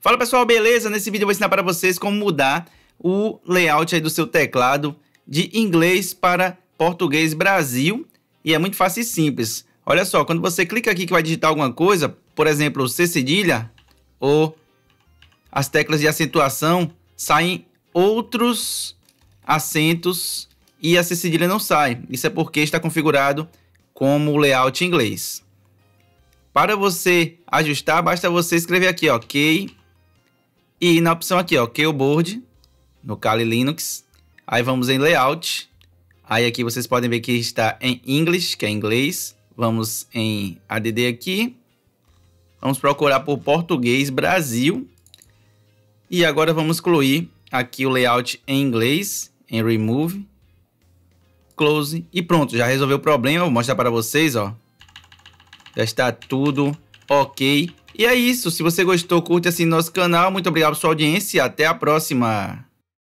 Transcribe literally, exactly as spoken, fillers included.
Fala pessoal, beleza? Nesse vídeo eu vou ensinar para vocês como mudar o layout aí do seu teclado de inglês para português Brasil. E é muito fácil e simples. Olha só, quando você clica aqui que vai digitar alguma coisa, por exemplo, C cedilha ou as teclas de acentuação, saem outros acentos e a C cedilha não sai. Isso é porque está configurado como o layout em inglês. Para você ajustar, basta você escrever aqui, ó, Key, e na opção aqui, ó, Keyboard, no Kali Linux. Aí vamos em Layout. Aí aqui vocês podem ver que está em English, que é inglês. Vamos em A D D aqui. Vamos procurar por Português Brasil. E agora vamos excluir aqui o layout em inglês, em Remove, Close e pronto, já resolveu o problema. Vou mostrar para vocês, ó. Já está tudo ok. E é isso. Se você gostou, curte assim nosso canal. Muito obrigado pela sua audiência e até a próxima.